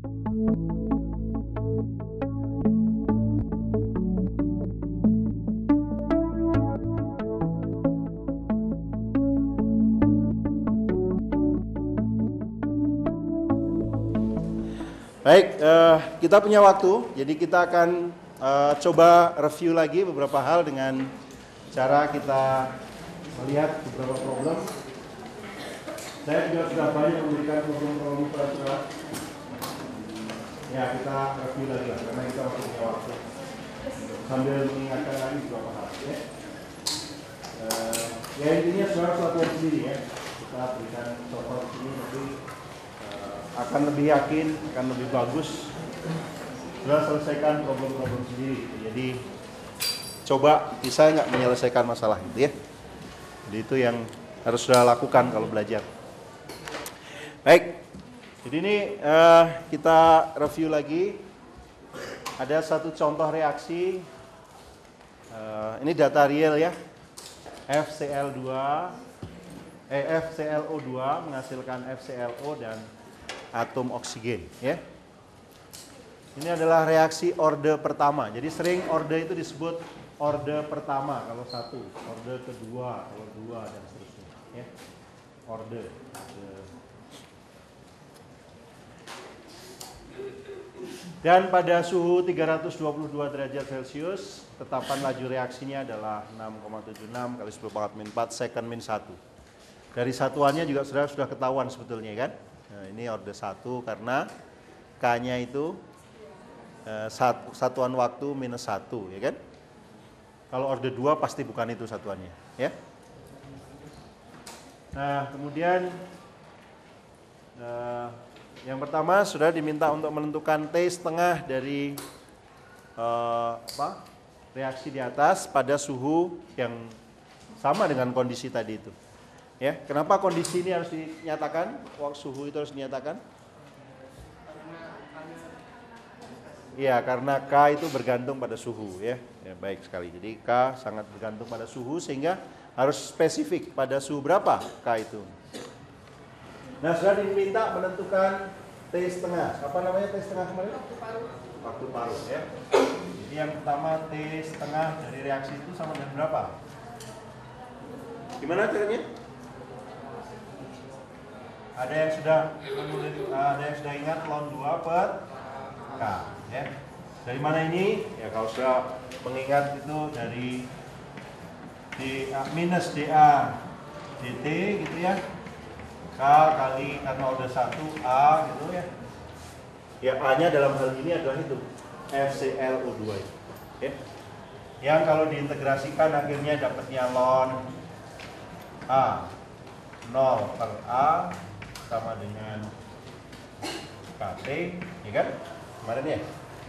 Baik, kita punya waktu, jadi kita akan coba review lagi beberapa hal dengan cara kita melihat beberapa problem. Saya juga sudah banyak memberikan problem-problem berat. Ya, kita review lagi lah, karena kita masih punya waktu. Sambil mengingatkan lagi beberapa hal. Ya intinya saudara latihan sendiri ya. Kita berikan contoh sini, tapi akan lebih yakin, akan lebih bagus. Sudah selesaikan problem-problem sendiri. Jadi coba bisa nggak menyelesaikan masalah gitu ya. Jadi itu yang harus sudah lakukan kalau belajar. Baik. Jadi ini kita review lagi. Ada satu contoh reaksi. Ini data real ya. FClO2 menghasilkan FClO dan atom oksigen ya. Ini adalah reaksi orde pertama. Jadi sering orde itu disebut orde pertama kalau satu, orde kedua kalau dua dan seterusnya ya. Orde. Dan pada suhu 322 derajat Celcius, tetapan laju reaksinya adalah 6,76 kali 10⁻⁴ second min 1. Dari satuannya juga sudah ketahuan sebetulnya kan. Nah, ini orde 1 karena K-nya itu satuan waktu -1 ya kan. Kalau orde 2 pasti bukan itu satuannya ya. Nah, kemudian yang pertama sudah diminta untuk menentukan T setengah dari reaksi di atas pada suhu yang sama dengan kondisi tadi itu. Ya, kenapa kondisi ini harus dinyatakan? Suhu itu harus dinyatakan? Iya, karena K itu bergantung pada suhu ya. Ya, baik sekali. Jadi K sangat bergantung pada suhu sehingga harus spesifik pada suhu berapa K itu. Nah, sudah diminta menentukan T setengah. Apa namanya T setengah kemarin? Waktu paruh. Waktu paruh ya. Jadi yang pertama T setengah dari reaksi itu sama dengan berapa? Gimana caranya? Ada yang sudah ingat ln 2 per K ya. Dari mana ini? Ya kalau sudah mengingat itu dari minus dA dt gitu ya. K kali karena udah 1 A gitu ya. Ya A-nya dalam hal ini adalah itu FClO2 itu. Ya. Yang kalau diintegrasikan akhirnya dapatnya ln A 0 per A sama dengan KT, ya kan? Kemarin ya?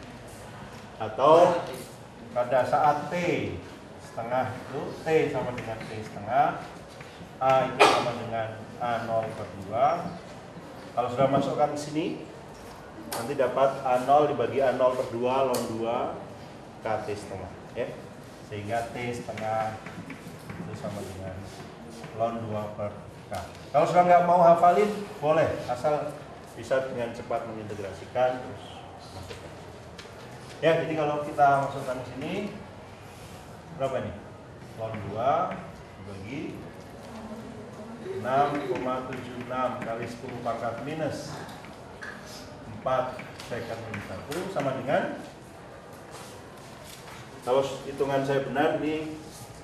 Atau pada saat T setengah itu, T sama dengan T setengah, A itu sama dengan A0 per 2. Kalau sudah masukkan ke sini, nanti dapat A0 dibagi A0 per 2, ln 2, KT setengah. Ya? Sehingga T setengah itu sama dengan ln 2 per K. Kalau sudah nggak mau hafalin, boleh. Asal bisa dengan cepat mengintegrasikan, terus masukkan. Ya, jadi kalau kita masukkan ke sini, berapa nih? Ln 2 dibagi 6,76 kali 10 pangkat minus 4 second min 1 sama dengan, kalau hitungan saya benar ini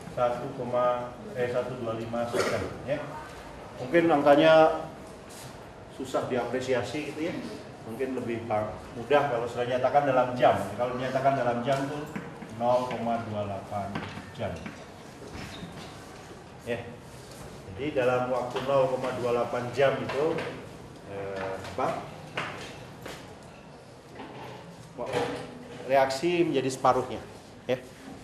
1,125 second ya. Mungkin angkanya susah diapresiasi gitu ya. Mungkin lebih mudah kalau sudah nyatakan dalam jam. Kalau dinyatakan dalam jam itu 0,28 jam. Ya. Jadi dalam waktu 0,28 jam itu reaksi menjadi separuhnya ya.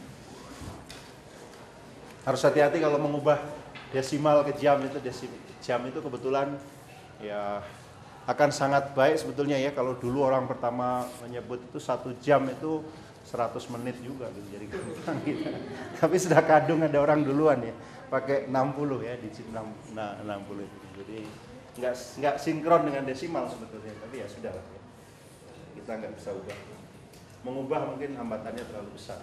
Harus hati-hati kalau mengubah desimal ke jam itu, jam itu kebetulan ya akan sangat baik sebetulnya ya. Kalau dulu orang pertama menyebut itu 1 jam itu 100 menit juga gitu, jadi gampang gitu. Tapi sudah kadung ada orang duluan ya pakai 60 ya, digit 60 itu. Jadi nggak sinkron dengan desimal sebetulnya, tapi ya sudah lah ya. kita nggak bisa ubah. Mengubah mungkin hambatannya terlalu besar.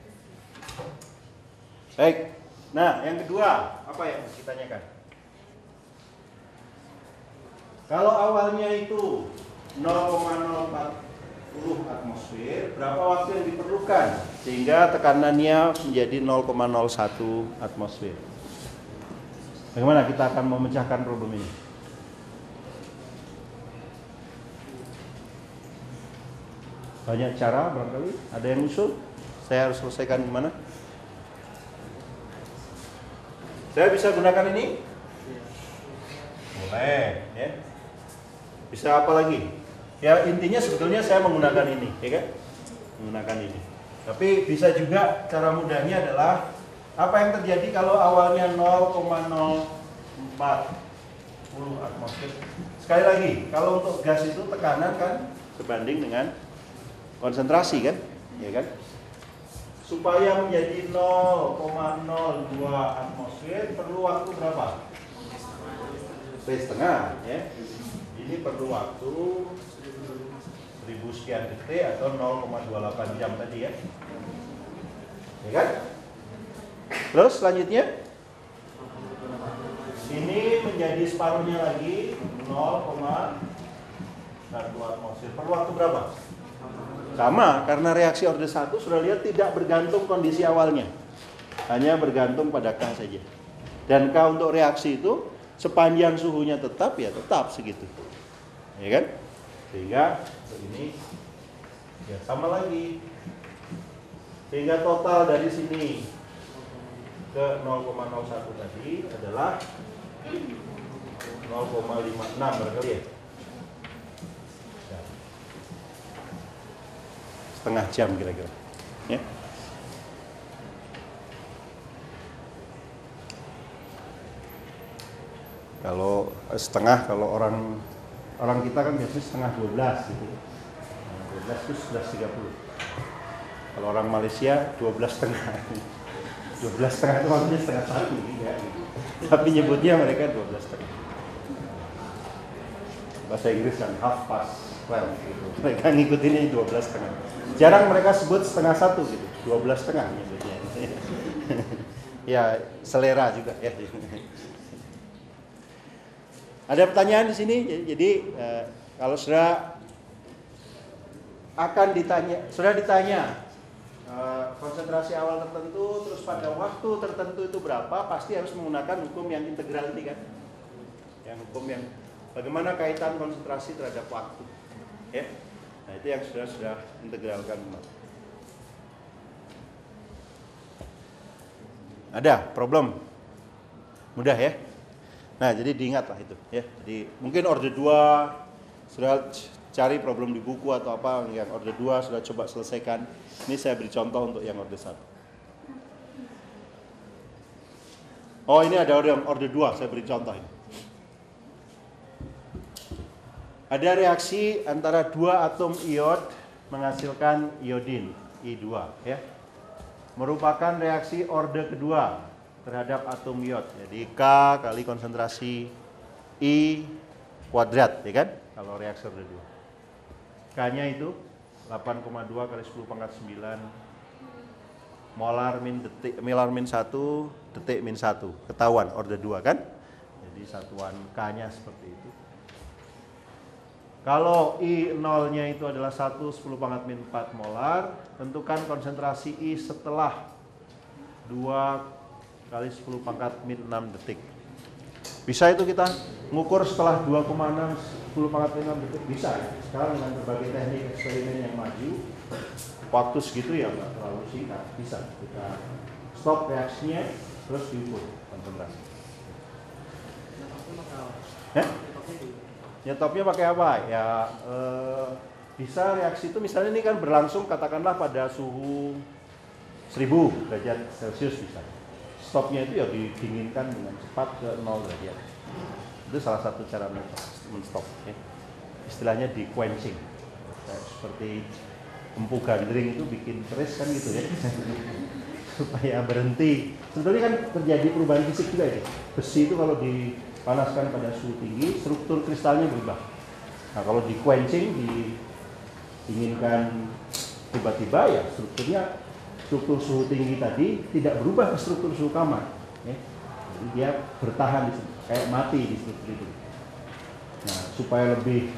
Baik. Nah, yang kedua, apa yang harus kita tanyakan? Kalau awalnya itu 0,040 atmosfer, berapa waktu yang diperlukan sehingga tekanannya menjadi 0,01 atmosfer? Bagaimana kita akan memecahkan problem ini? Banyak cara barangkali. Ada yang usul? Saya harus selesaikan gimana? Saya bisa gunakan ini? Boleh, ya. Bisa apa lagi? Ya intinya sebetulnya saya menggunakan ini, ya kan? Menggunakan ini. Tapi bisa juga cara mudahnya adalah apa yang terjadi kalau awalnya 0,040 atmosfer. Sekali lagi, kalau untuk gas itu tekanan kan sebanding dengan konsentrasi kan, ya kan? Supaya menjadi 0,02 atmosfer perlu waktu berapa? setengah, ya. Ini perlu waktu 1000 sekian detik atau 0,28 jam tadi ya. Ya kan? Terus selanjutnya ini menjadi separuhnya lagi 0,1 atmosfer. Perlu waktu berapa? Sama, karena reaksi orde 1 sudah lihat tidak bergantung kondisi awalnya. Hanya bergantung pada K saja. Dan K untuk reaksi itu sepanjang suhunya tetap, ya tetap segitu. Ya kan? Sehingga ini ya sama lagi. Sehingga total dari sini ke 0,01 tadi adalah 0,56 barangkali ya. Setengah jam kira-kira. Ya. Kalau setengah, kalau orang kita kan biasanya setengah 12 gitu. 12 itu 11.30. Kalau orang Malaysia 12,5. 12,5 itu maksudnya setengah satu ya. Tapi nyebutnya mereka 12,5. Bahasa Inggris kan half past 12 gitu. Mereka ngikutinnya 12,5. Jarang mereka sebut setengah satu gitu, 12,5 nyebutnya. Ya selera juga ya. Ada pertanyaan di sini. Jadi kalau sudah ditanya konsentrasi awal tertentu, terus pada waktu tertentu itu berapa, pasti harus menggunakan hukum yang integral ini kan. Yang hukum yang bagaimana kaitan konsentrasi terhadap waktu. Ya. Nah, itu yang sudah integralkan. Ada problem? Mudah ya? Nah, jadi diingatlah itu ya. Jadi mungkin orde 2 sudah cari problem di buku atau apa, yang orde 2 sudah coba selesaikan. Ini saya beri contoh untuk yang orde 1. Oh, ini ada orde 2, saya beri contoh ini. Ada reaksi antara dua atom iod menghasilkan iodin I2 ya. Merupakan reaksi orde kedua terhadap atom iod. Jadi K kali konsentrasi I kuadrat ya kan? Kalau reaksi orde 2. K-nya itu 8,2 kali 10 pangkat 9 molar min 1 detik min 1. Ketahuan orde 2 kan? Jadi satuan K-nya seperti itu. Kalau I0-nya itu adalah 1 10 pangkat min 4 molar, tentukan konsentrasi I setelah 2 kali 10 pangkat min 6 detik. Bisa itu kita ngukur setelah 2,6 10 pangkat min 6 detik? Bisa ya. Sekarang dengan berbagai teknik eksperimen yang maju, waktu segitu ya nggak terlalu singkat. Bisa kita stop reaksinya, terus diukur konsentrasi. Nyetopnya pakai apa? Ya bisa reaksi itu misalnya ini kan berlangsung katakanlah pada suhu 1000 derajat Celcius bisa. Stopnya itu ya didinginkan dengan cepat ke 0 derajat. Itu salah satu cara men-stop ya. Istilahnya di quenching. Seperti empu gandring itu bikin keris kan gitu ya. Supaya berhenti. Sebetulnya kan terjadi perubahan fisik juga ya. Besi itu kalau dipanaskan pada suhu tinggi, struktur kristalnya berubah. Nah, kalau di quenching, inginkan tiba-tiba ya struktur suhu tinggi tadi tidak berubah ke struktur suhu kamar, ya. Jadi dia bertahan di situ, kayak mati di struktur itu. Nah, supaya lebih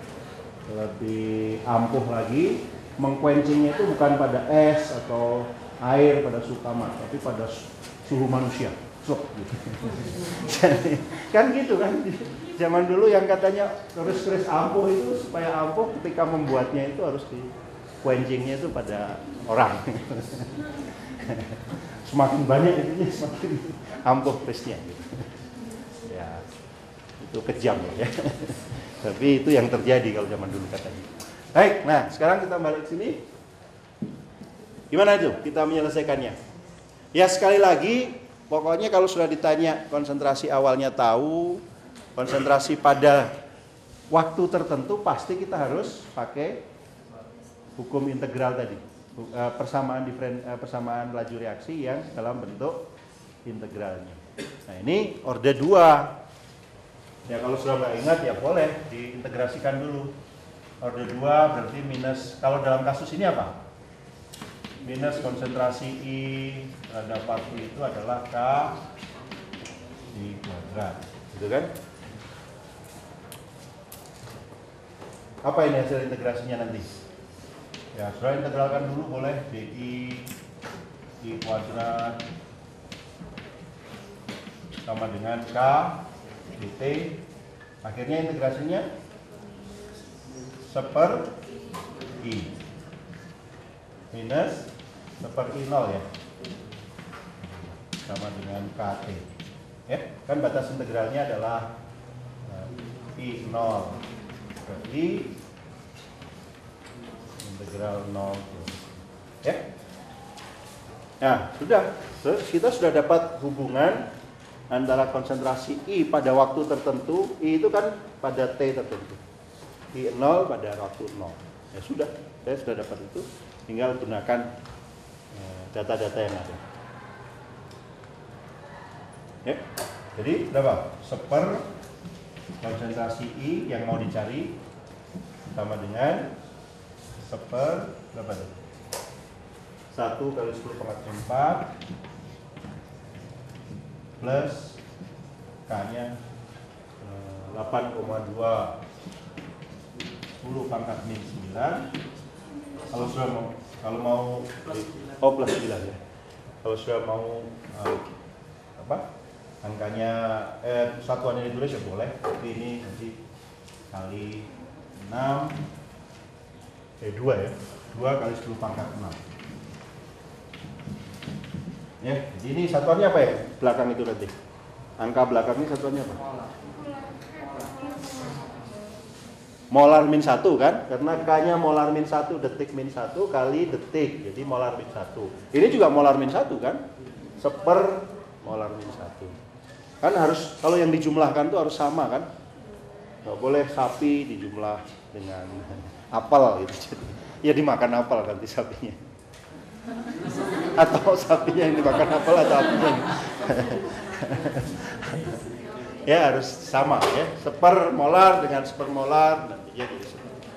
ampuh lagi, mengquenchingnya itu bukan pada es atau air pada suhu kamar, tapi pada suhu manusia. Gitu. Kan gitu kan. Zaman dulu yang katanya keris ampuh itu supaya ampuh, ketika membuatnya itu harus di quenchingnya itu pada orang. Semakin banyak itunya semakin ampuh kerisnya. Gitu. Ya, itu kejam ya. Tapi itu yang terjadi kalau zaman dulu katanya. Baik, nah sekarang kita balik ke sini. Gimana itu kita menyelesaikannya? Ya sekali lagi, pokoknya kalau sudah ditanya konsentrasi awalnya tahu, konsentrasi pada waktu tertentu pasti kita harus pakai hukum integral tadi, persamaan laju reaksi yang dalam bentuk integralnya. Nah ini orde 2. Ya kalau sudah nggak ingat ya boleh diintegrasikan dulu. Orde 2 berarti minus, kalau dalam kasus ini apa? Minus konsentrasi I terhadap waktu itu adalah K di kuadrat, gitu kan? Apa ini hasil integrasinya nanti? Ya sudah integralkan dulu boleh, DI I kuadrat sama dengan K dt, akhirnya integrasinya seper I minus seper I0 ya, sama dengan KT ya, kan batas integralnya adalah I0 berarti integral 0 ya. Nah sudah, kita sudah dapat hubungan antara konsentrasi I pada waktu tertentu, I itu kan pada T tertentu, I0 pada waktu 0. Ya sudah, saya sudah dapat itu, tinggal gunakan data-data yang ada. Ya, jadi berapa? Seper konsentrasi I yang mau dicari sama dengan seper berapa tuh? 1 kali 10 pangkat 4 plus K-nya 8,2 10 pangkat min 9. Kalau mau plus 9 ya. Kalau sudah mau angkanya satuannya ditulis ya boleh. Tapi ini nanti kali 6 2 ya. 2 kali 10 pangkat 6. Ya, jadi ini satuannya apa ya? Belakang itu nanti. Angka belakang ini satuannya apa? Molar min 1 kan? Karena K-nya molar min 1, detik min 1 kali detik. Jadi molar min 1. Ini juga molar min 1 kan? Seper molar min 1. Kan harus, kalau yang dijumlahkan tuh harus sama kan? Nggak boleh sapi dijumlah dengan apel gitu. Ya dimakan apel nanti sapinya. Atau sapinya yang dimakan apel atau apinya. Ya harus sama ya, seper molar dengan seper molar nanti ya gitu.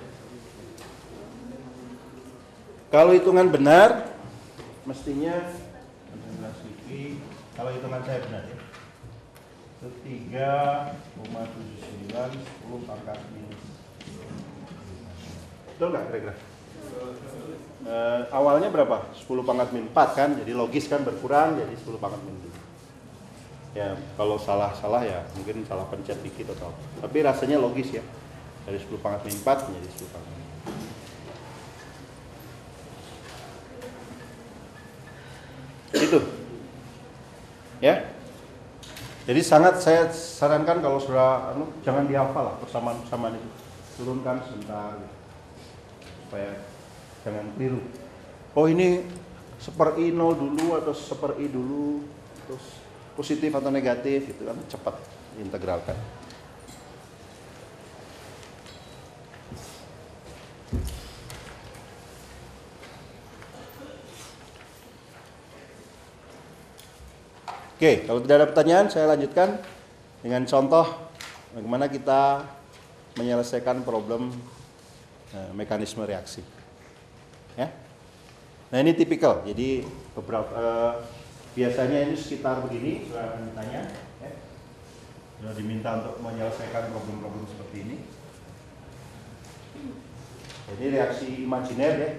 Kalau hitungan benar mestinya konsentrasi I, kalau hitungan saya benar ya, itu 3,79 10 pangkat minus. Betul nggak kira-kira? Awalnya berapa? 10 pangkat min 4 kan, jadi logis kan berkurang jadi 10 pangkat min 2. Ya kalau salah ya mungkin salah pencet dikit atau, tapi rasanya logis ya, dari 10 pangkat min 4 menjadi 10 pangkat min 2. Itu ya, jadi sangat saya sarankan kalau sudah jangan dihafal lah persamaan itu, turunkan sebentar gitu. Supaya jangan keliru. Oh ini seper I0 dulu atau seper I dulu, terus positif atau negatif gitu kan, cepat diintegralkan. Oke, kalau tidak ada pertanyaan saya lanjutkan dengan contoh bagaimana kita menyelesaikan problem mekanisme reaksi. Ya. Nah ini tipikal. Jadi beberapa biasanya ini sekitar begini. Silahkan ditanya. Ya. Sudah diminta untuk menyelesaikan problem-problem seperti ini. Jadi reaksi imajiner ya.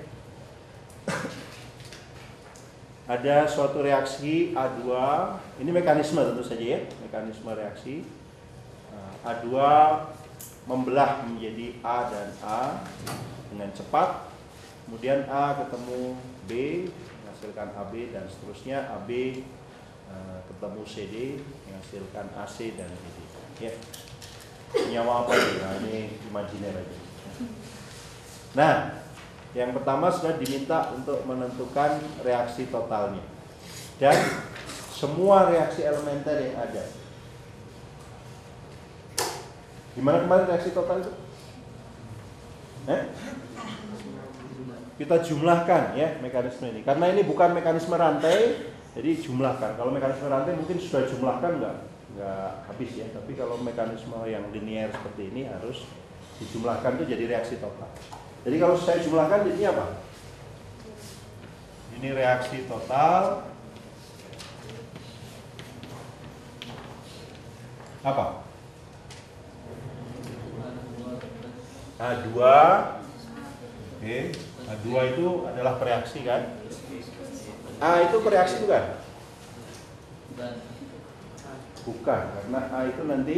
Ada suatu reaksi A2, ini mekanisme tentu saja ya, mekanisme reaksi. A2 membelah menjadi A dan A dengan cepat. Kemudian A ketemu B, menghasilkan AB dan seterusnya. AB ketemu CD, menghasilkan AC dan CD. Ya. Nyawa apa ini? Nah, ini imajiner aja. Nah, yang pertama sudah diminta untuk menentukan reaksi totalnya dan semua reaksi elementer yang ada. Gimana kemarin reaksi total itu? Kita jumlahkan ya mekanisme ini. Karena ini bukan mekanisme rantai, jadi jumlahkan. Kalau mekanisme rantai mungkin sudah jumlahkan nggak habis ya. Tapi kalau mekanisme yang linear seperti ini harus dijumlahkan itu jadi reaksi total. Jadi kalau saya jumlahkan jadinya apa? Ini reaksi total apa? A2. Oke, A2 itu adalah pereaksi kan? A itu pereaksi bukan? Bukan, karena A itu nanti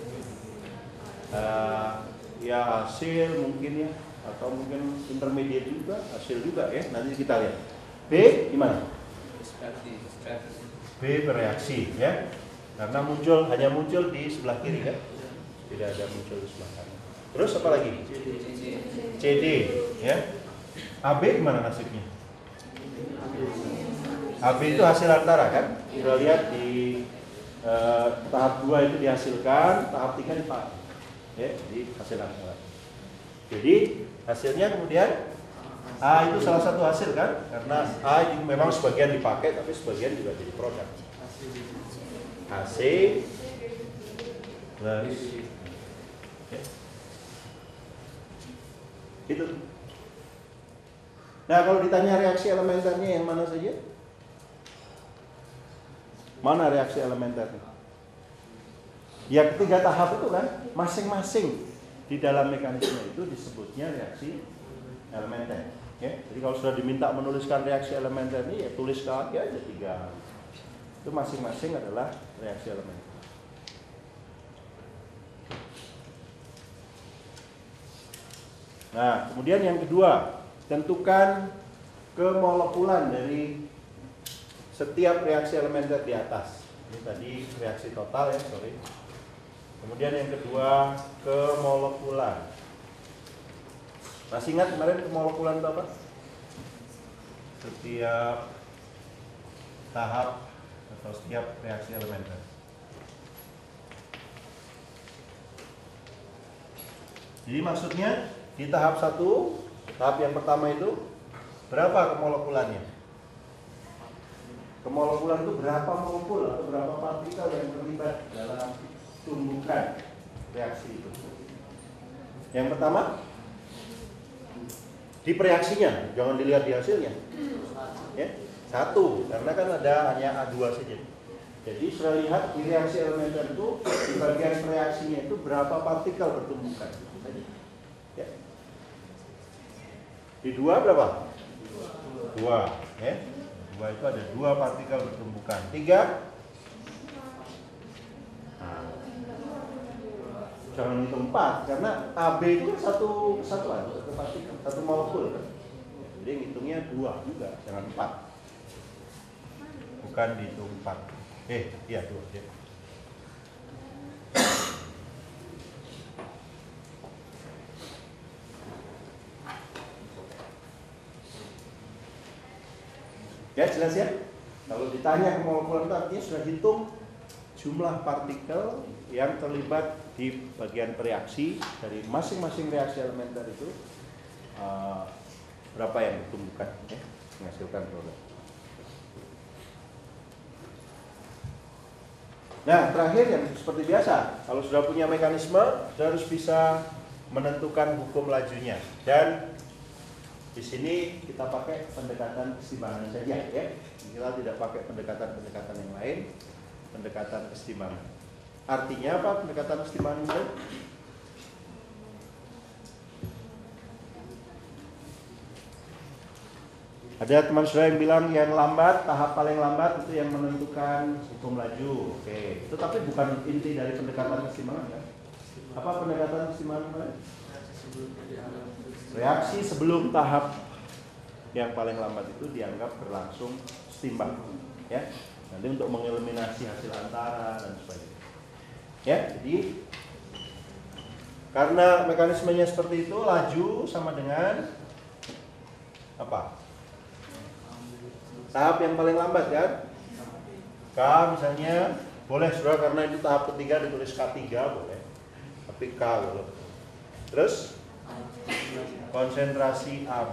ya hasil mungkin ya, atau mungkin intermediate juga, hasil juga ya. Nanti kita lihat. B gimana? B bereaksi ya. Karena hanya muncul di sebelah kiri kan? Tidak ada muncul di sebelah kanan. Terus apa lagi? CD ya. AB gimana nasibnya? AB itu hasil antara kan? Kita lihat di tahap 2 itu dihasilkan, tahap 3 dipakai. Ya, di hasil antara. Jadi hasilnya kemudian A itu salah satu hasil kan? Karena A itu memang sebagian dipakai, tapi sebagian juga jadi produk. AC plus ya. Itu. Nah kalau ditanya reaksi elementernya yang mana saja? Mana reaksi elementernya? Ya ketiga tahap itu kan masing-masing di dalam mekanisme itu disebutnya reaksi elementer. Ya, jadi kalau sudah diminta menuliskan reaksi elementer ini ya tulis lagi aja 3. Itu masing-masing adalah reaksi elementer. Nah, kemudian yang kedua, tentukan kemolekulan dari setiap reaksi elementer di atas. Ini tadi reaksi total ya, sorry. Kemudian yang kedua, kemolekulan. Masih ingat kemarin kemolekulan itu apa? Setiap tahap atau setiap reaksi elementer. Jadi maksudnya di tahap 1, tahap yang pertama itu berapa kemolekulannya? Kemolekulan itu berapa molekul atau berapa partikel yang terlibat dalam tumbukan reaksi itu. Yang pertama di pereaksinya, jangan dilihat di hasilnya. Ya, 1, karena kan ada hanya A2 saja. Jadi sudah lihat di reaksi elementer itu di bagian reaksinya itu berapa partikel bertumbukan. Ya. Di 2 berapa? 2. Ya. 2 itu ada 2 partikel bertumbukan. 3. Jangan hitung 4 karena AB itu kan satu partikel, satu molekul kan. Jadi ngitungnya 2 juga, jangan 4. Bukan dihitung 4. Iya 2 ya. Ya jelas ya. Kalau ditanya kemolekulan itu artinya sudah hitung jumlah partikel yang terlibat di bagian reaksi dari masing-masing reaksi elementer itu berapa yang ditumbuhkan ya, menghasilkan produk. Nah terakhir yang seperti biasa, kalau sudah punya mekanisme sudah harus bisa menentukan hukum lajunya. Dan di sini kita pakai pendekatan keseimbangan saja ya. Kita tidak pakai pendekatan-pendekatan yang lain, pendekatan keseimbangan. Artinya apa pendekatan keseimbangan itu? Ada teman saudara yang bilang yang lambat, tahap paling lambat itu yang menentukan hukum laju. Oke, itu tapi bukan inti dari pendekatan keseimbangan kan? Apa pendekatan keseimbangan? Reaksi sebelum tahap yang paling lambat itu dianggap berlangsung seimbang, ya. Nanti untuk mengeliminasi hasil antara dan sebagainya. Ya, jadi karena mekanismenya seperti itu, laju sama dengan apa? Tahap yang paling lambat kan? K misalnya, boleh saudara karena itu tahap ketiga ditulis K3 boleh. Tapi K boleh. Terus konsentrasi AB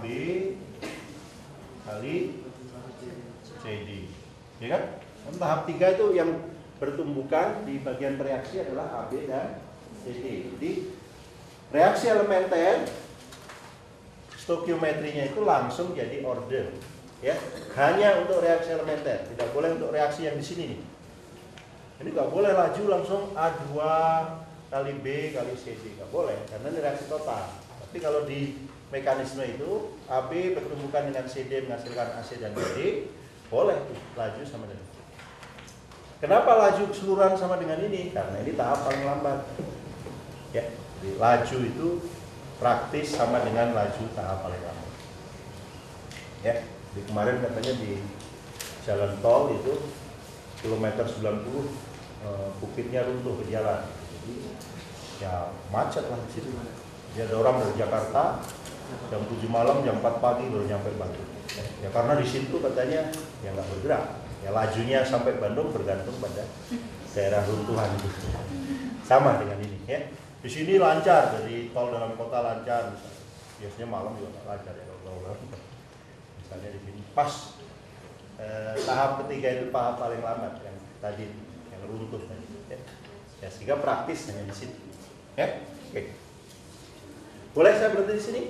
kali CD. Ya kan? Tahap 3 itu yang bertumbukan di bagian reaksi adalah AB dan CD. Jadi reaksi elementer stokiometrinya itu langsung jadi order. Ya, hanya untuk reaksi elementer, tidak boleh untuk reaksi yang di sini nih. Ini nggak boleh laju langsung A2 kali B kali CD, nggak boleh, karena ini reaksi total. Tapi kalau di mekanisme itu AB bertumbukan dengan CD menghasilkan AC dan BD, boleh tuh laju sama dengan. Kenapa laju keseluruhan sama dengan ini? Karena ini tahap paling lambat. Ya, jadi laju itu praktis sama dengan laju tahap paling lambat. Ya. Di kemarin katanya di jalan tol itu kilometer 90 bukitnya runtuh ke jalan. Jadi ya macet lah di situ. Jadi ada orang dari Jakarta jam 7 malam, jam 4 pagi baru nyampe Bandung. Ya karena di situ katanya ya nggak bergerak. Ya lajunya sampai Bandung bergantung pada daerah runtuhan itu. Sama dengan ini ya. Di sini lancar, dari tol dalam kota lancar misalnya. Biasanya malam juga nggak lancar ya kalau misalnya di sini pas tahap ketiga itu tahap paling lambat yang tadi yang runtuh tadi ya sehingga praktis hanya di situ ya. Oke. Boleh saya berhenti di sini?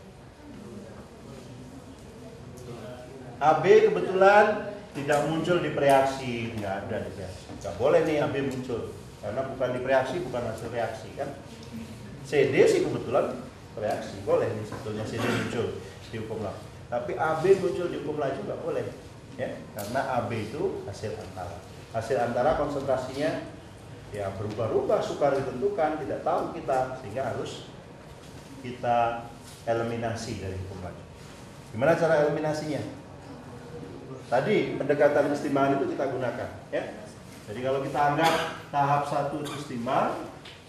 AB kebetulan tidak muncul di reaksi, nggak ada di reaksi, nggak boleh nih AB muncul karena bukan di reaksi, bukan hasil reaksi kan. CD sih kebetulan reaksi, boleh nih sebetulnya CD muncul di hukum laju. Tapi AB muncul di hukum laju nggak boleh, ya, karena AB itu hasil antara. Hasil antara konsentrasinya ya berubah-ubah, sukar ditentukan, tidak tahu kita, sehingga harus kita eliminasi dari hukum laju. Gimana cara eliminasinya? Tadi pendekatan keseimbangan itu kita gunakan, ya. Jadi kalau kita anggap tahap 1 itu seimbang,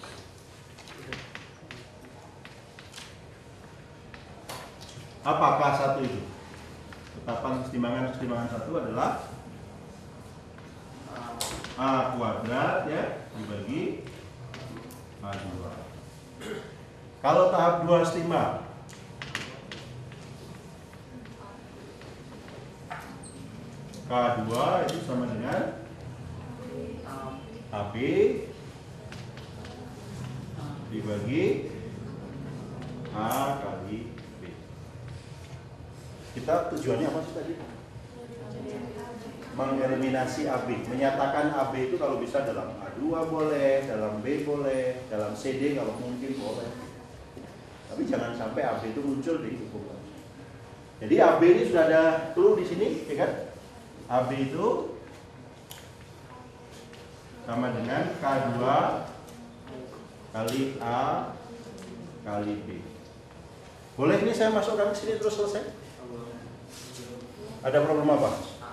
apa K1 itu? Tetapan keseimbangan 1 adalah A kuadrat ya dibagi A2. Kalau tahap 2 seimbang, K2 itu sama dengan AB dibagi A kali B. Kita tujuannya apa sih tadi? Mengeliminasi AB, menyatakan AB itu kalau bisa dalam A2 boleh, dalam B boleh, dalam CD kalau mungkin boleh. Tapi jangan sampai AB itu muncul di hukum laju. Jadi AB ini sudah ada clue di sini, ya kan? AB itu sama dengan K2 kali A kali B. Boleh ini saya masukkan ke sini terus selesai? Ada problem apa?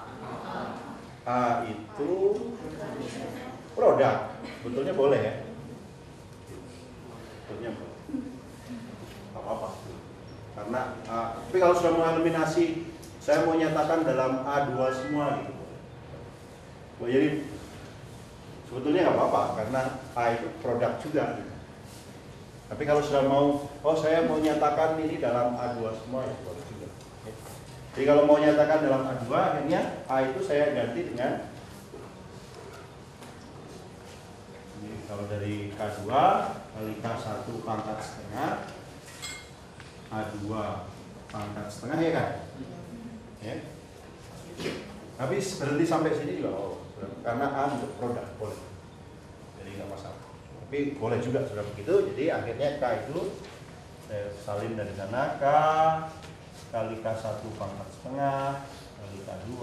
A itu produk, betulnya boleh ya? Betulnya boleh. Apa-apa. Karena tapi kalau sudah mau eliminasi, saya mau nyatakan dalam A2 semua gitu. Jadi sebetulnya nggak apa-apa karena A itu produk juga. Gitu. Tapi kalau sudah mau, oh saya mau nyatakan ini dalam A2 semua ya boleh juga. Jadi kalau mau nyatakan dalam A2, akhirnya A itu saya ganti dengan Ini kalau dari K2 kali K1 pangkat setengah, A2 pangkat setengah, ya kan? Ya. Habis berhenti sampai sini juga, karena A untuk produk boleh, jadi nggak masalah. Tapi boleh juga sudah begitu. Jadi akhirnya K itu saya salin dari sana, K kali K1 pangkat setengah kali K2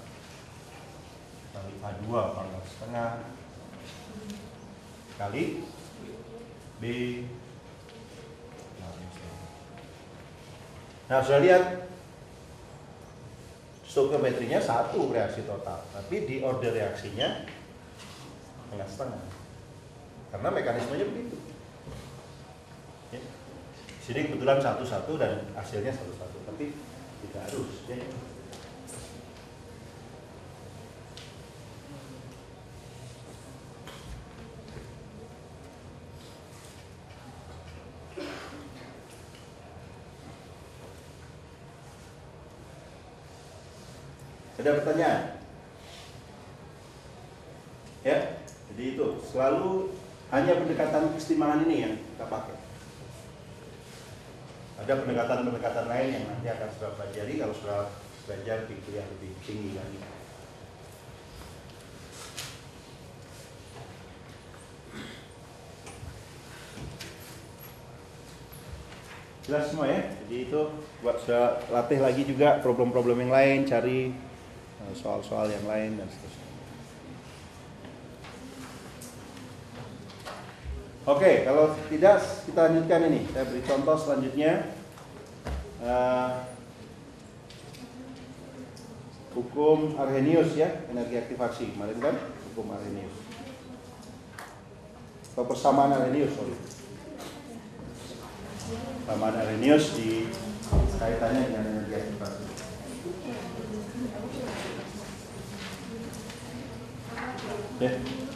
kali A2 pangkat setengah kali B. Nah, sudah lihat stoikiometrinya satu reaksi total, tapi di order reaksinya setengah-setengah, karena mekanismenya begitu. Ya. Sini kebetulan satu-satu dan hasilnya satu-satu, tapi tidak harus. Ya. Ada pertanyaan? Ya, jadi itu selalu hanya pendekatan kesetimbangan ini yang kita pakai. Ada pendekatan-pendekatan lain yang nanti akan sudah pelajari kalau sudah belajar di kuliah lebih tinggi lagi. Jelas semua ya? Jadi itu buat sudah latih lagi juga problem-problem yang lain, cari soal-soal yang lain dan seterusnya. Oke, kalau tidak kita lanjutkan ini. Saya beri contoh selanjutnya. Hukum Arrhenius ya, energi aktivasi. Kemarin kan hukum Arrhenius. Atau persamaan Arrhenius, sorry. Persamaan Arrhenius di kaitannya dengan energi aktivasi. Ya.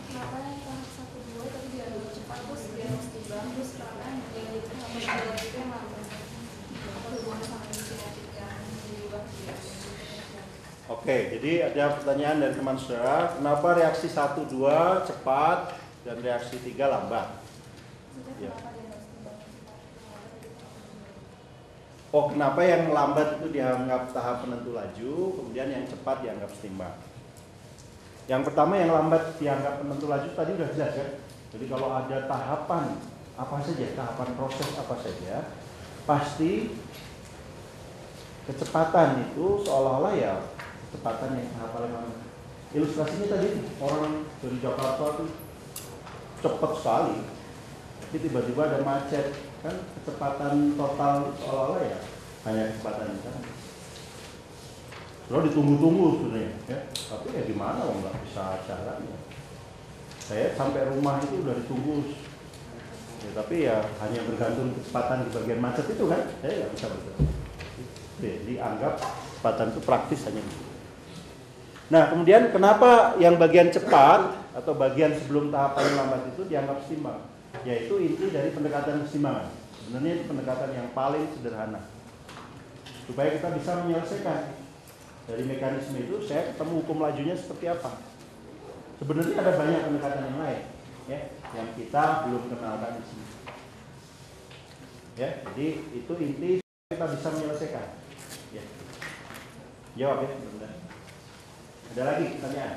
Oke, jadi ada pertanyaan dari teman saudara, kenapa reaksi 1, 2 cepat dan reaksi 3 lambat? Ya. Oh, kenapa yang lambat itu dianggap tahap penentu laju, kemudian yang cepat dianggap setimbang? Yang pertama yang lambat dianggap penentu laju tadi sudah jelas ya. Jadi kalau ada tahapan apa saja, tahapan proses apa saja, pasti kecepatan itu seolah-olah ya kecepatan yang tahap paling lambat. Ilustrasinya tadi orang dari Jakarta itu cepat sekali, tapi tiba-tiba ada macet, kan kecepatan total seolah-olah ya hanya kecepatan itu. Lalu ditunggu-tunggu sebenarnya, ya. Tapi ya gimana, nggak bisa jalannya. Saya sampai rumah itu udah ditunggu, ya, tapi ya hanya bergantung kecepatan di bagian macet itu kan, saya nggak bisa bergerak. Jadi anggap kecepatan itu praktis hanya itu. Nah, kemudian kenapa yang bagian cepat atau bagian sebelum tahap paling lambat itu dianggap setimbang? Yaitu inti dari pendekatan kesetimbangan. Sebenarnya itu pendekatan yang paling sederhana. Supaya kita bisa menyelesaikan. Dari mekanisme itu saya ketemu hukum lajunya seperti apa. Sebenarnya ada banyak pendekatan yang lain, ya, yang kita belum kenalkan di sini. Ya, jadi itu inti kita bisa menyelesaikan. Ya. Jawab ya, benar. Ada lagi pertanyaan?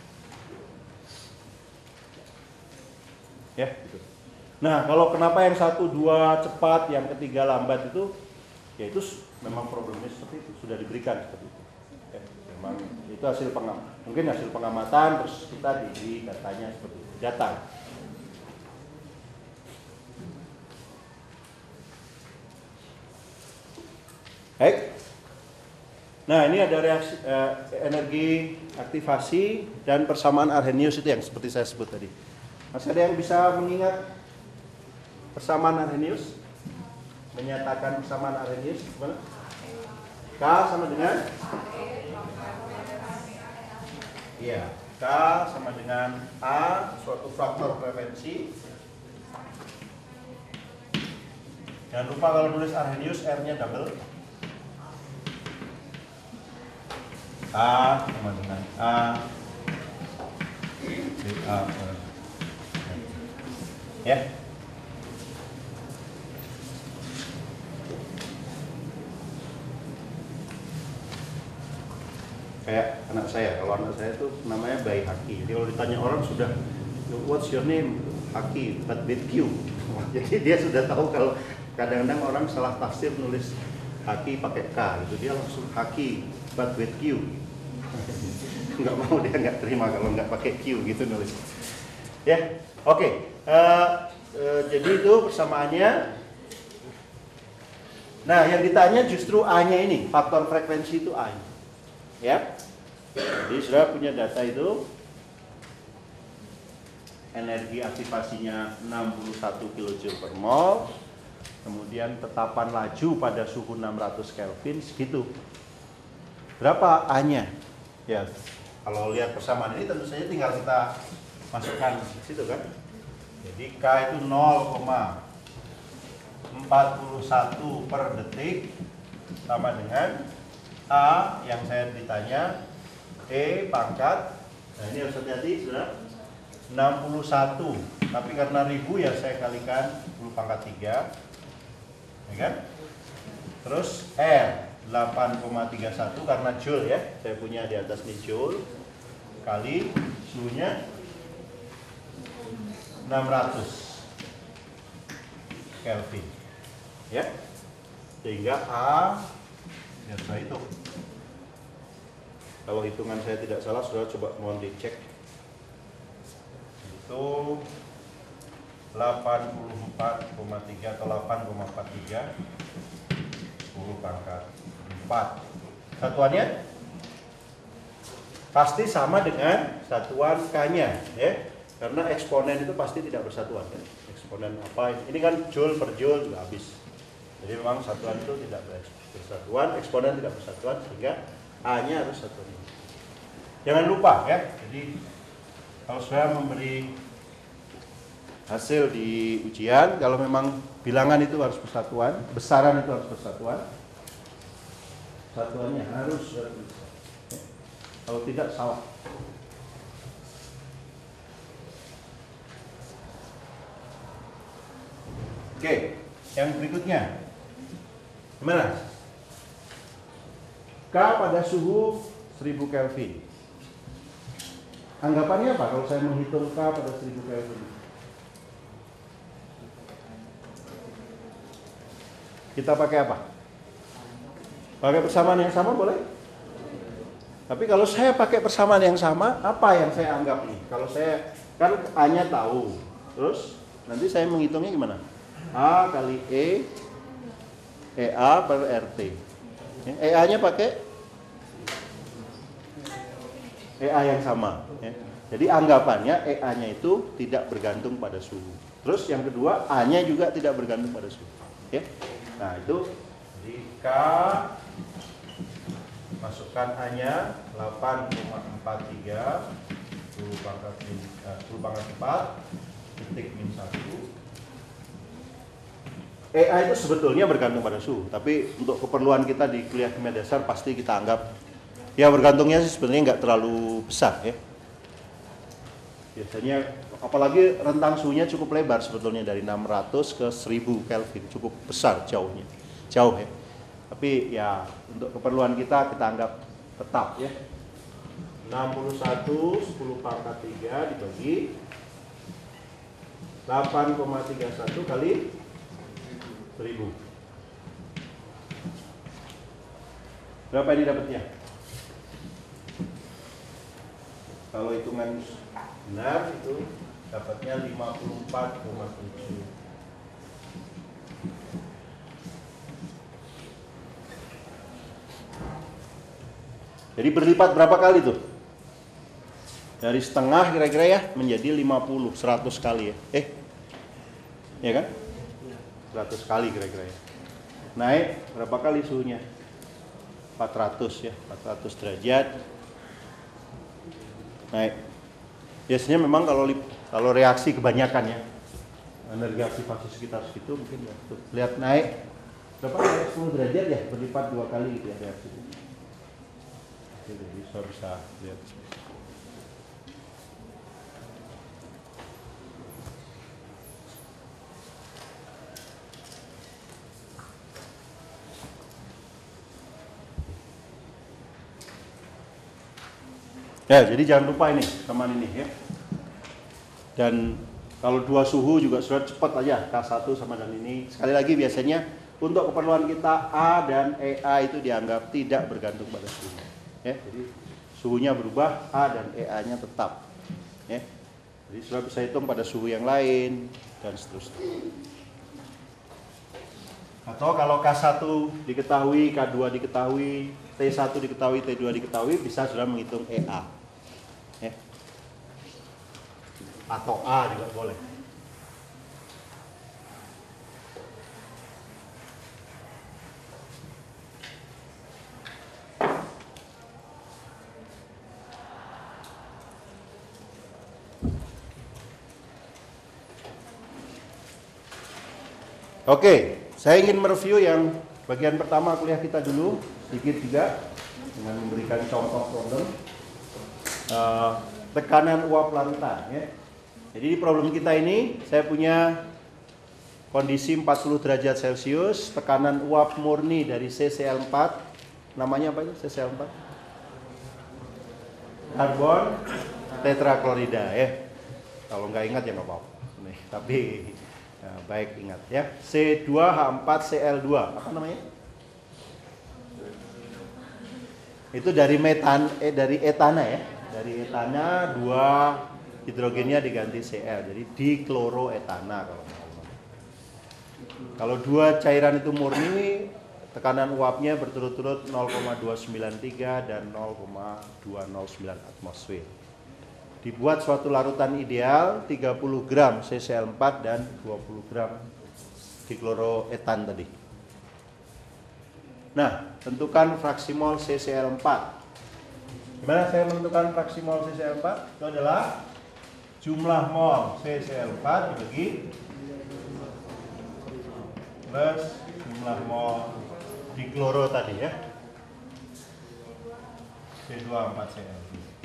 Ya, gitu. Nah, kalau kenapa yang 1, 2 cepat, yang ketiga lambat itu, ya itu memang problemnya seperti itu, sudah diberikan seperti itu. Memang itu hasil mungkin hasil pengamatan, terus kita di datanya seperti itu, data. Baik. Nah, ini ada reaksi energi aktivasi dan persamaan Arrhenius itu yang seperti saya sebut tadi. Masih ada yang bisa mengingat persamaan Arrhenius? Menyatakan persamaan Arrhenius gimana? K sama dengan iya, K sama dengan A, suatu faktor frekuensi. Jangan lupa kalau nulis Arrhenius R-nya double. A sama dengan A, BA. Ya. Kayak anak saya, kalau anak saya itu namanya Bayi Haki. Jadi kalau ditanya orang sudah, what's your name? Haki, but with Q. Jadi dia sudah tahu kalau kadang-kadang orang salah tafsir nulis Haki pakai K gitu, dia langsung Haki, but with Q. Nggak mau, dia nggak terima kalau nggak pakai Q gitu nulis. Ya, oke. Jadi itu persamaannya. Nah, yang ditanya justru A-nya ini, faktor frekuensi itu A. Ya, jadi sudah punya data itu, energi aktivasinya 61 kJ per mol, kemudian tetapan laju pada suhu 600 Kelvin segitu. Berapa A-nya? Ya, kalau lihat persamaan ini tentu saja tinggal kita masukkan di situ kan. Jadi K itu 0,41 per detik sama dengan A yang saya ditanya E pangkat, nah ini harus hati-hati sudah 61, tapi karena ribu ya saya kalikan 10 pangkat 3, ya kan? Terus R 8,31 karena joule ya, saya punya di atas nih joule, kali suhunya 600 Kelvin ya, sehingga A ya saya hitung. Kalau hitungan saya tidak salah, saudara coba mohon dicek. Itu 84,3 atau 8,43 10 pangkat 4. Satuannya pasti sama dengan satuan K-nya ya. Karena eksponen itu pasti tidak bersatuan ya. Eksponen apa? Ini kan joule per joule juga habis. Jadi memang satuan itu tidak bersatuan, eksponen tidak bersatuan, sehingga A-nya harus satuan. Jangan lupa ya, jadi kalau saya memberi hasil di ujian, kalau memang bilangan itu harus bersatuan, besaran itu harus bersatuan, satuannya harus bersatuan. Ya. Kalau tidak salah. Oke, yang berikutnya. Gimana? K pada suhu 1000 Kelvin. Anggapannya apa kalau saya menghitung K pada 1000 Kelvin? Kita pakai apa? Pakai persamaan yang sama boleh? Tapi kalau saya pakai persamaan yang sama, apa yang saya anggap nih? Kalau saya kan A-nya tahu, terus nanti saya menghitungnya gimana? A kali EA per RT. EA-nya pakai EA yang sama. Ya. Jadi anggapannya EA-nya itu tidak bergantung pada suhu. Terus yang kedua, A-nya juga tidak bergantung pada suhu. Ya. Nah itu di K, masukkan A-nya 8,43 10 pangkat 4 detik min 1. EA itu sebetulnya bergantung pada suhu, tapi untuk keperluan kita di kuliah kimia dasar pasti kita anggap ya bergantungnya sih sebenarnya nggak terlalu besar ya. Biasanya apalagi rentang suhunya cukup lebar sebetulnya dari 600 ke 1000 Kelvin, cukup besar jauh ya. Tapi ya untuk keperluan kita anggap tetap ya. 61 10 pangkat 3 dibagi 8,31 kali 1000. Berapa ini dapatnya? Kalau hitungan benar itu dapatnya 54,7. Jadi berlipat berapa kali tuh? Dari setengah kira-kira ya menjadi 50, 100 kali ya. Ya kan? 100 kali kira-kira ya. Naik berapa kali suhunya? 400 ya, 400 derajat. Naik. Biasanya memang kalau reaksi kebanyakan ya, energi aktivasi sekitar segitu mungkin ya. Tuh, lihat naik berapa? 10 derajat ya, berlipat 2 kali gitu ya reaksi. Jadi bisa lihat. Ya, jadi jangan lupa ini teman ini ya. Dan kalau dua suhu juga sudah cepat aja K1 sama dan ini. Sekali lagi biasanya untuk keperluan kita A dan EA itu dianggap tidak bergantung pada suhu. Ya, jadi suhunya berubah, A dan EA-nya tetap. Ya. Jadi sudah bisa hitung pada suhu yang lain dan seterusnya. Atau kalau K1 diketahui, K2 diketahui, T1 diketahui, T2 diketahui, bisa sudah menghitung EA. Ya. Atau A juga boleh. Oke, saya ingin mereview yang bagian pertama kuliah kita dulu, sedikit juga, dengan memberikan contoh problem. Tekanan uap larutan. Ya. Jadi di problem kita ini, saya punya kondisi 40 derajat Celcius, tekanan uap murni dari CCl4, namanya apa itu CCl4? Karbon tetraklorida ya. Kalau nggak ingat ya nggak apa-apa. Tapi baik ingat ya. C2H4Cl2 apa namanya? Itu dari dari etana ya. Dari etana 2 hidrogennya diganti Cl. Jadi dikloroetana kalau 2 cairan itu murni, tekanan uapnya berturut-turut 0,293 dan 0,209 atmosfer. Dibuat suatu larutan ideal 30 gram CCl4 dan 20 gram dikloroetan tadi. Nah, tentukan fraksi mol CCl4. Gimana saya menentukan fraksi mol CCl4? Itu adalah jumlah mol CCl4 dibagi plus jumlah mol dikloro tadi ya. C2H4Cl.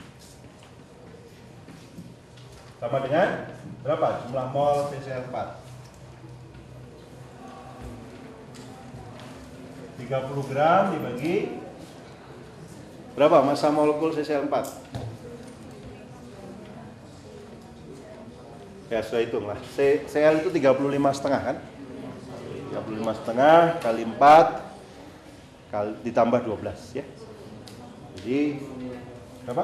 Sama dengan berapa jumlah mol CCl4? 30 gram dibagi berapa massa molekul CCl4? Ya sudah hitung lah. Cl itu 35,5 kan? 35,5 kali 4 ditambah 12 ya. Jadi berapa?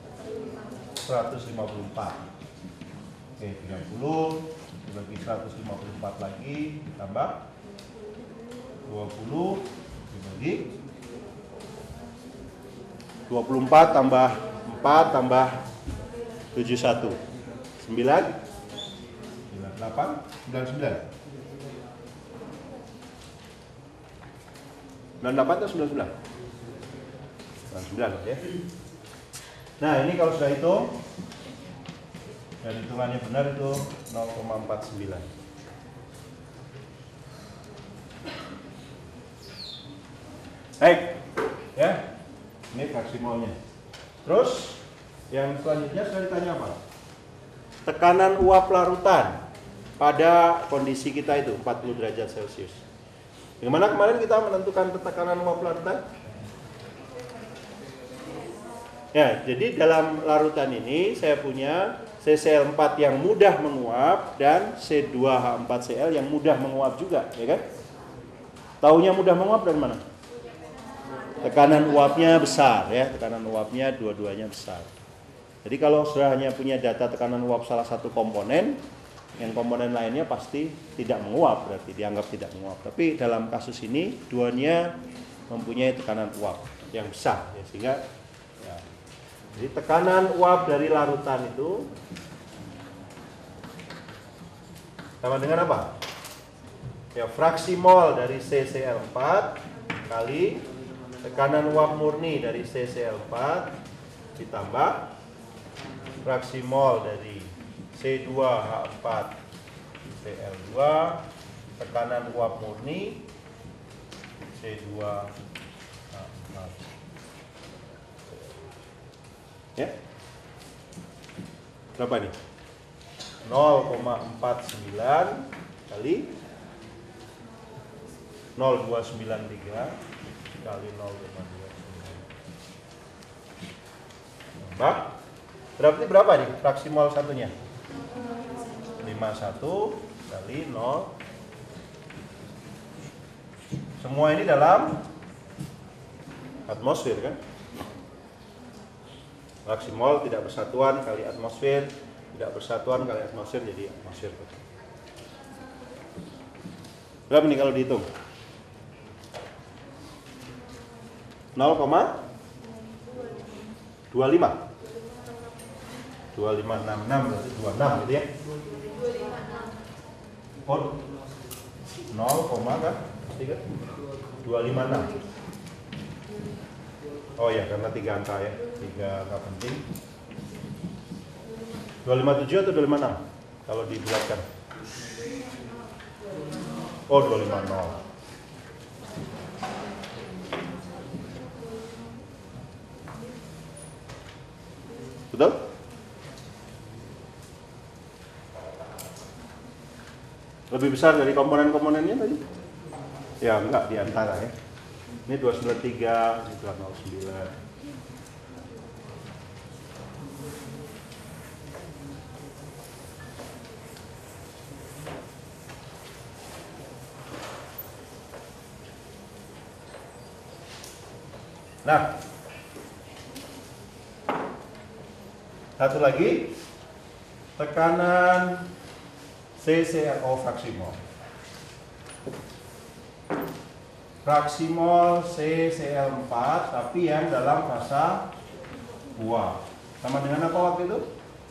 154. Oke, 30 dibagi 154 lagi tambah 20 dibagi 24 tambah 4 tambah 71 9 98 99 98 atau 99? 99 ya. Nah ini kalau sudah hitung dan hitungannya benar itu 0,49. Baik ya, ini fraksi molnya. Terus yang selanjutnya saya ditanya apa? Tekanan uap larutan pada kondisi kita itu 40 derajat Celcius. Bagaimana kemarin kita menentukan tekanan uap larutan? Ya, jadi dalam larutan ini saya punya CCl4 yang mudah menguap dan C2H4Cl yang mudah menguap juga, ya kan? Taunya mudah menguap dari mana? Tekanan uapnya besar ya, tekanan uapnya dua-duanya besar. Jadi kalau sudah hanya punya data tekanan uap salah satu komponen, yang komponen lainnya pasti tidak menguap, berarti dianggap tidak menguap. Tapi dalam kasus ini duanya mempunyai tekanan uap yang besar ya, sehingga ya, jadi tekanan uap dari larutan itu sama dengan apa? Ya, fraksi mol dari CCl4 kali tekanan uap murni dari CCl4 ditambah fraksi mol dari C2H4Cl2 tekanan uap murni C2H4 ya. Berapa nih? 0,49 kali 0293 kali 0,29 Berarti berapa nih fraksi mol satunya? 51 kali 0. Semua ini dalam atmosfer kan? Fraksi mol tidak bersatuan kali atmosfer, tidak bersatuan kali atmosfer jadi atmosfer. Berapa nih kalau dihitung? 0,25 2566 berarti 26 gitu ya. 0, kan? 256. Oh ya, karena 3 angka ya, 3 angka penting. 257 atau 256 kalau dibulatkan? Oh, 250. Betul? Lebih besar dari komponen-komponennya tadi? Ya, enggak, di antara ya. Ini 293, ini 209. Nah, satu lagi, tekanan CCl fraksi mol. Fraksi mol CCl4 tapi yang dalam fasa uap. Sama dengan apa waktu itu?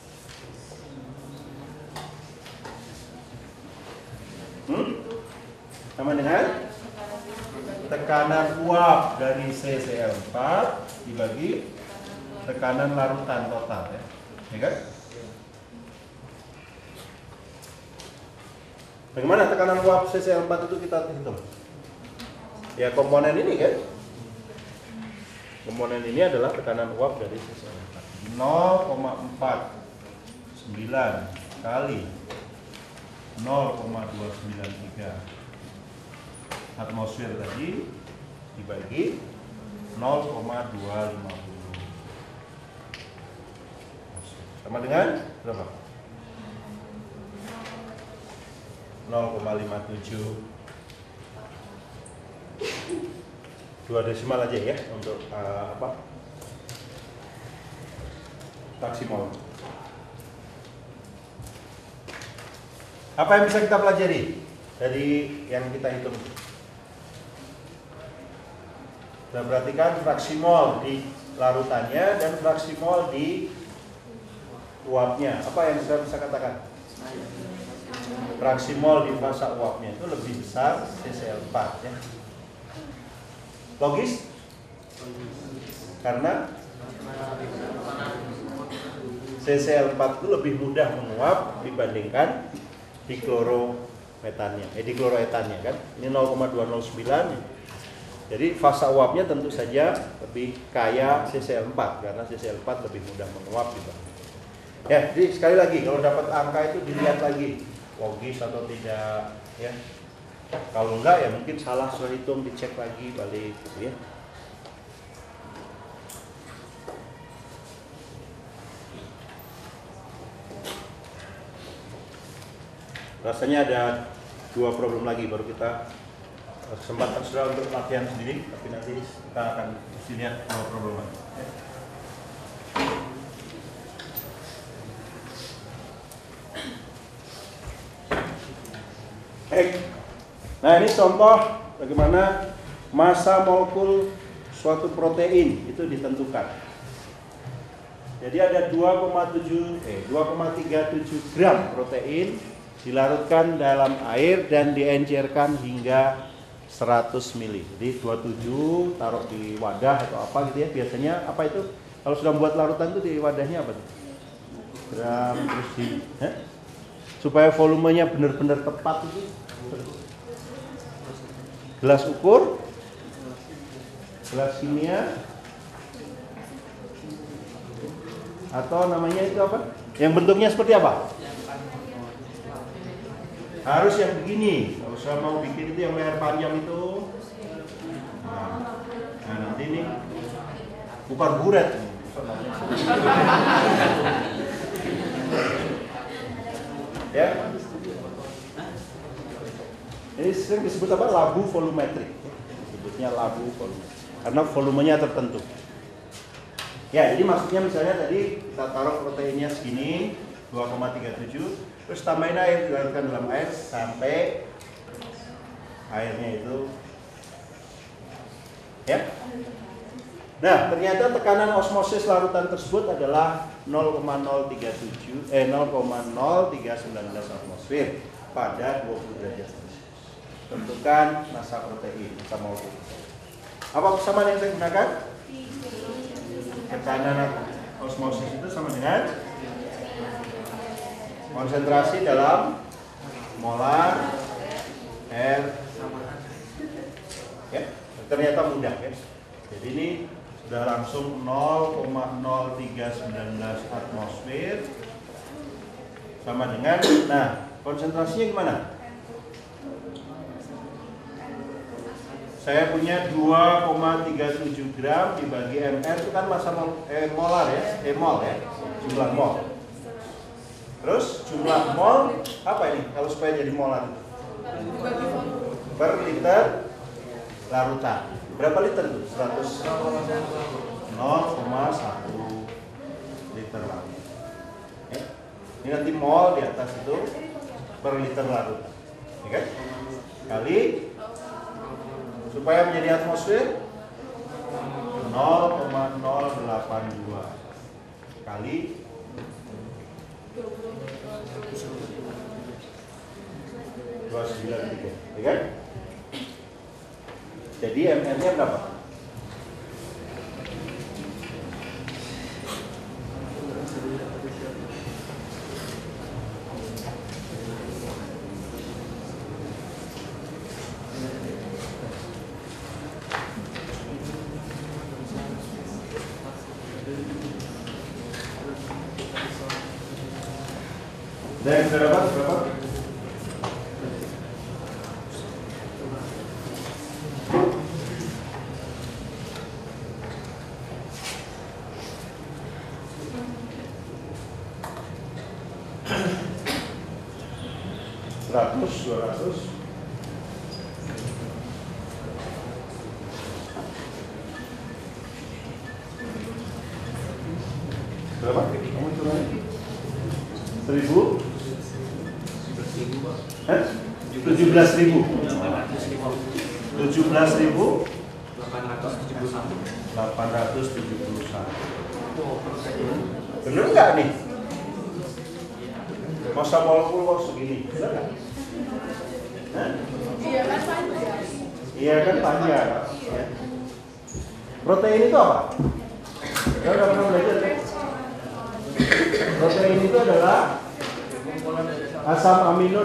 Sama dengan tekanan uap dari CCl4 dibagi tekanan larutan total ya. Ya kan? Bagaimana tekanan uap CCl4 itu kita hitung? Ya komponen ini kan? Komponen ini adalah tekanan uap dari CCl4. 0,49 kali 0,293 atmosfer tadi dibagi 0,250 sama dengan berapa? 0,57. 2 desimal aja ya untuk fraksi mol. Apa yang bisa kita pelajari dari yang kita hitung? Kita perhatikan fraksi mol di larutannya dan fraksi mol di uapnya. Apa yang saya bisa katakan? Fraksi mol di fasa uapnya itu lebih besar CCl4 ya. Logis? Karena CCl4 itu lebih mudah menguap dibandingkan dikloroetannya kan. Ini 0,209. Jadi fasa uapnya tentu saja lebih kaya CCl4 karena CCl4 lebih mudah menguap dibanding. Ya, jadi sekali lagi kalau dapat angka itu dilihat lagi logis atau tidak ya. Kalau enggak ya mungkin salah sudah hitung, dicek lagi balik gitu ya. Rasanya ada 2 problem lagi baru kita kesempatan sudah untuk latihan sendiri, tapi nanti kita akan lihat 2 problem lagi. Nah ini contoh bagaimana massa molekul suatu protein itu ditentukan. Jadi ada 2,37 gram protein dilarutkan dalam air dan diencerkan hingga 100 ml. Jadi 27 taruh di wadah atau apa gitu ya. Biasanya apa itu? Kalau sudah membuat larutan itu di wadahnya apa? Gram terus di supaya volumenya benar-benar tepat itu. Gelas ukur, gelas kimia, atau namanya itu apa? Yang bentuknya seperti apa? Harus yang begini. Kalau saya mau bikin itu yang leher panjang itu, nah nanti ini bukan buret, Ya. Ini sering disebut apa? Labu volumetrik. Disebutnya labu volumetrik. Karena volumenya tertentu. Ya, jadi maksudnya misalnya tadi kita taruh proteinnya segini 2,37, terus tambahin air, dilarutkan dalam air sampai airnya itu ya. Nah, ternyata tekanan osmosis larutan tersebut adalah 0,039 atmosfer pada 20 derajat Celcius. Tentukan massa protein, massa molekul. Apa persamaan yang saya gunakan? Tekanan osmosis itu sama dengan konsentrasi dalam molar air. Ya, ternyata mudah ya. Jadi ini sudah langsung 0,0319 atmosfer sama dengan, nah konsentrasinya gimana? Saya punya 2,37 gram dibagi ml itu kan massa molar ya, mol ya, jumlah mol. Terus jumlah mol apa ini kalau supaya jadi molar itu? Per liter larutan. Berapa liter itu? 0,1 liter larutan. Ya. Ini nanti mol di atas itu per liter larutan. Ya kan? Kali supaya menjadi atmosfer 0,082 kali 293, ya kan? Jadi ml-nya berapa? Dan berapa? 100, 200. Berapa? Kamu curang? 1.000? 17.000. 871. Bener nggak nih? Massa molekul kok segini? Bener nggak? Iya kan panjang. Iya kan panjang. Ya. Protein itu apa? Ya udah pernah belajar kan? Protein itu adalah asam amino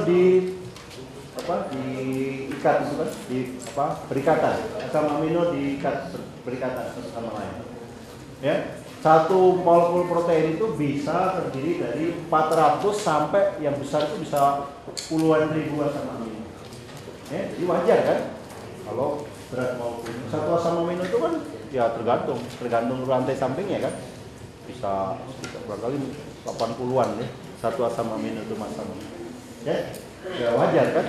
diikat itu kan, berikatan. Asam amino berikatan satu sama lain. Ya. Satu molekul protein itu bisa terdiri dari 400 sampai yang besar itu bisa puluhan ribu asam amino. Ya, jadi wajar kan? Kalau berat molekul satu asam amino itu kan ya tergantung rantai sampingnya kan. Bisa barangkali 80-an ya. Satu asam amino itu massa molekul. Ya wajar kan?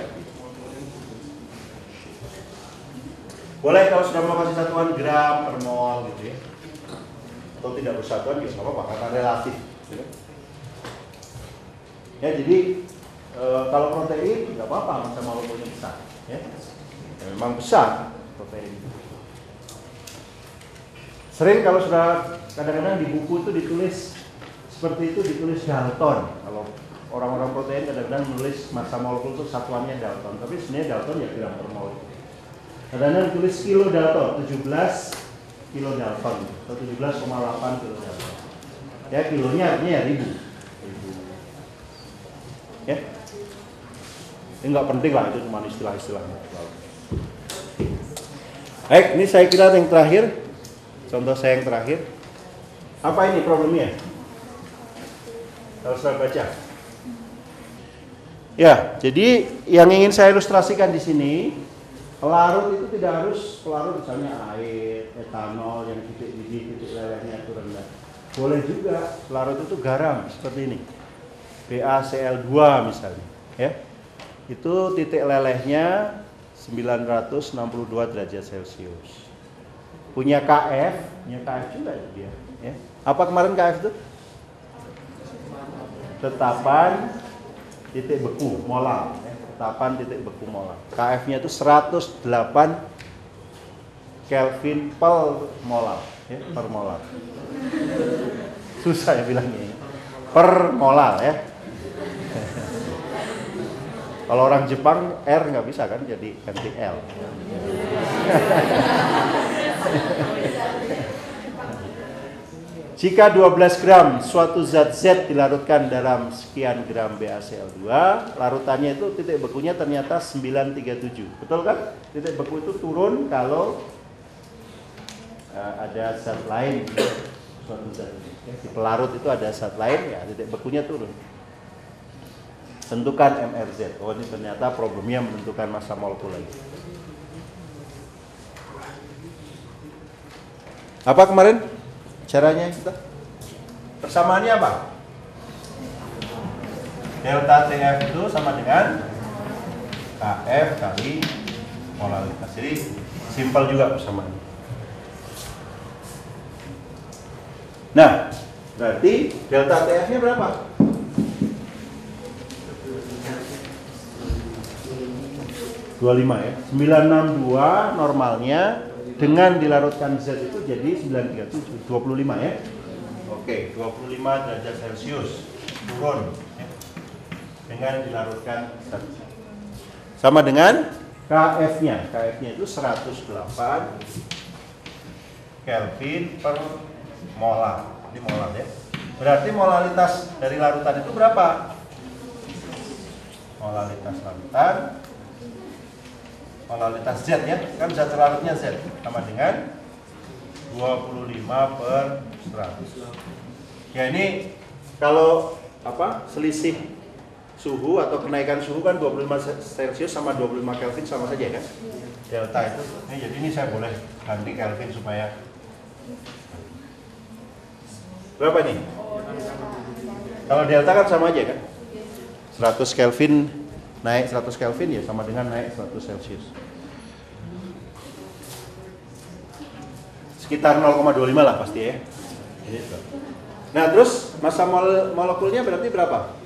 Boleh kalau sudah mau kasih satuan gram per mol gitu ya. Atau tidak bersatuan juga nggak apa-apa karena relatif. Gitu. Ya jadi kalau protein nggak apa-apa massa molekulnya besar. Ya. Ya memang besar protein. Sering kalau sudah kadang-kadang di buku itu ditulis seperti itu, ditulis Dalton. Kalau orang-orang protein kadang-kadang menulis massa molekul itu satuannya Dalton, tapi sebenarnya Dalton ya gram per mol. Kadang-kadang ditulis kilo Dalton, 17 kilo Dalton atau 17,8 kilo Dalton. Ya kilonya artinya ya ribu. Ya. Ini nggak penting lah, itu cuma istilah-istilahnya. Baik, ini saya kira yang terakhir. Contoh saya yang terakhir. Apa ini problemnya? Kalau saya baca. Ya, jadi yang ingin saya ilustrasikan di sini, pelarut itu tidak harus pelarut misalnya air, etanol yang titik biji, titik lelehnya itu rendah. Boleh juga pelarut itu garam seperti ini. BaCl2 misalnya, ya. Itu titik lelehnya 962 derajat Celcius. Punya KF juga dia, ya. Apa kemarin KF itu? Tetapan titik beku molar, ya. Tetapan titik beku molar. KF-nya itu 108 Kelvin per molar, ya, per molar. Susah ya bilangnya. Per molar, ya. Kalau orang Jepang R nggak bisa kan, jadi ganti L. Jika 12 gram suatu zat Z dilarutkan dalam sekian gram BaCl2, larutannya itu titik bekunya ternyata 937. Betul kan? Titik beku itu turun kalau ada zat lain, suatu zat. Di pelarut itu ada zat lain, ya titik bekunya turun. Tentukan MRZ. Oh, ini ternyata problemnya menentukan massa molekul lagi. Apa kemarin caranya kita? Persamaannya apa? Delta TF itu sama dengan KF kali molaritas. Jadi simpel juga persamaannya. Nah, berarti delta TF-nya berapa? 25 ya. 962 normalnya dengan dilarutkan Z itu jadi 937, 25 ya. Oke, 25 derajat Celcius turun ya. Dengan dilarutkan Z. Sama dengan KF-nya. KF-nya itu 108 Kelvin per molar. Ini molar ya. Berarti molaritas dari larutan itu berapa? Molaritas larutan, molaritas Z ya, kan zat terlarutnya Z sama dengan 25 per 100. Ya ini kalau apa selisih suhu atau kenaikan suhu kan 25 Celcius sama 25 Kelvin sama saja kan? Delta itu. Jadi ini saya boleh ganti Kelvin supaya berapa nih? Kalau delta kan sama aja kan? 100 Kelvin naik 100 Kelvin ya sama dengan naik 100 Celcius. Sekitar 0,25 lah pasti ya. Nah terus massa molekulnya berarti berapa?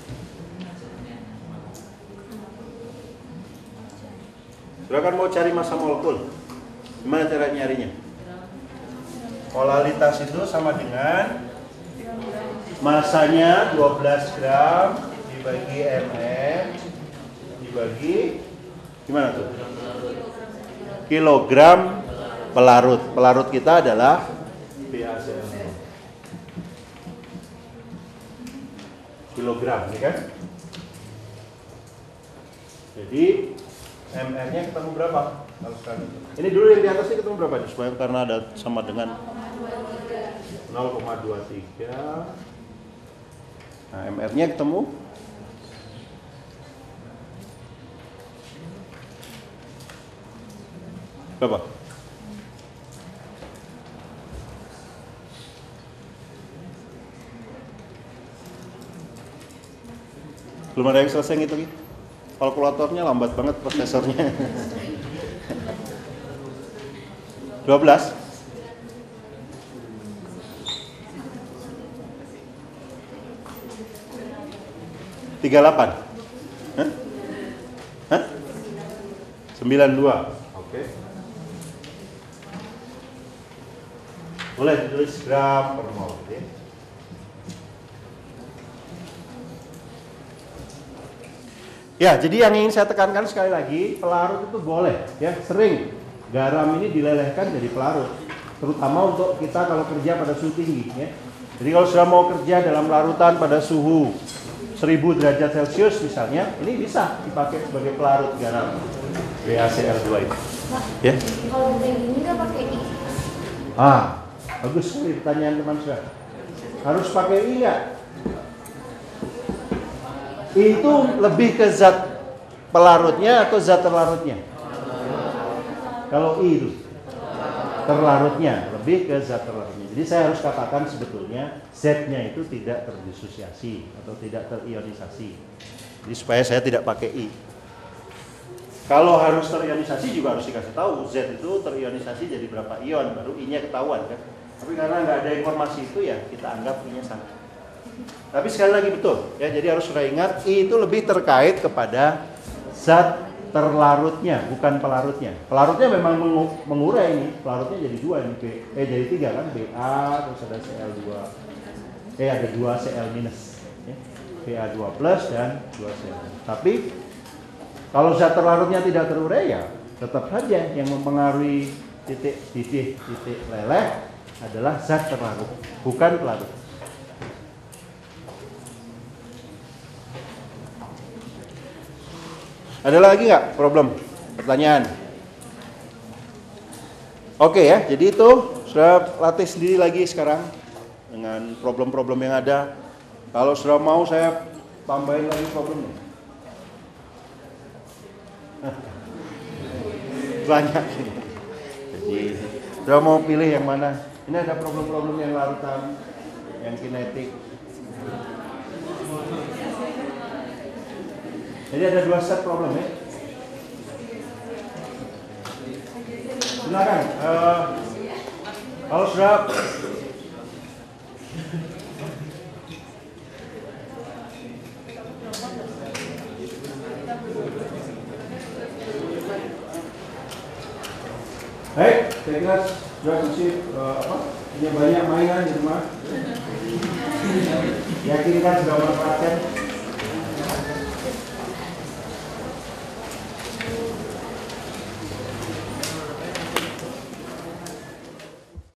Silakan mau cari massa molekul. Gimana cara nyarinya? Molaritas itu sama dengan masanya 12 gram dibagi mm dibagi gimana tuh? Kilogram pelarut. Pelarut kita adalah BaCl2. Kilogram, ya kan? Jadi MR-nya ketemu berapa? Ini dulu yang di atasnya ketemu berapa? Supaya karena ada sama dengan 0,23. Nah, MR-nya ketemu berapa? Belum ada yang selesai ngitungin. Kalkulatornya lambat banget prosesornya. 12. Tiga 8. Hah? 92. Oke. Boleh ditulis gram per mol. Ya. Ya, jadi yang ingin saya tekankan sekali lagi, pelarut itu boleh, ya, sering garam ini dilelehkan jadi pelarut, terutama untuk kita kalau kerja pada suhu tinggi, ya. Jadi kalau sudah mau kerja dalam larutan pada suhu 1000 derajat Celcius misalnya, ini bisa dipakai sebagai pelarut garam BaCl2 itu. Ya. Kalau yang ini nggak pakai I. Bagus sekali pertanyaan teman saya. Harus pakai I nggak? Itu lebih ke zat pelarutnya atau zat terlarutnya? Kalau I itu terlarutnya, lebih ke zat terlarutnya. Jadi saya harus katakan sebetulnya Z-nya itu tidak terdisosiasi atau tidak terionisasi. Jadi supaya saya tidak pakai I. Kalau harus terionisasi juga harus dikasih tahu Z itu terionisasi jadi berapa ion, baru I-nya ketahuan kan. Tapi karena nggak ada informasi itu ya kita anggap I-nya sama. Tapi sekali lagi betul ya, jadi harus sudah ingat I itu lebih terkait kepada zat terlarutnya, bukan pelarutnya. Pelarutnya memang mengurai ini, pelarutnya jadi 2 ini, jadi 3 kan, Ba terus ada Cl2. Ada 2 Cl minus. Ya. Ba2 plus dan 2 Cl. Tapi kalau zat terlarutnya tidak terurai ya tetap saja yang mempengaruhi titik leleh adalah zat terlarut, bukan pelarut. Ada lagi nggak problem? Pertanyaan? Oke ya, jadi itu sudah latih sendiri lagi sekarang dengan problem-problem yang ada. Kalau sudah mau saya tambahin lagi problemnya. Banyak. Jadi sudah mau pilih yang mana? Ini ada problem-problem yang larutan, yang kinetik. Jadi ada 2 set problem ya. Silakan. Kalau sudah baik, saya kira sudah kasih punya banyak mainan di rumah. Yakinkan sudah memanfaatkan.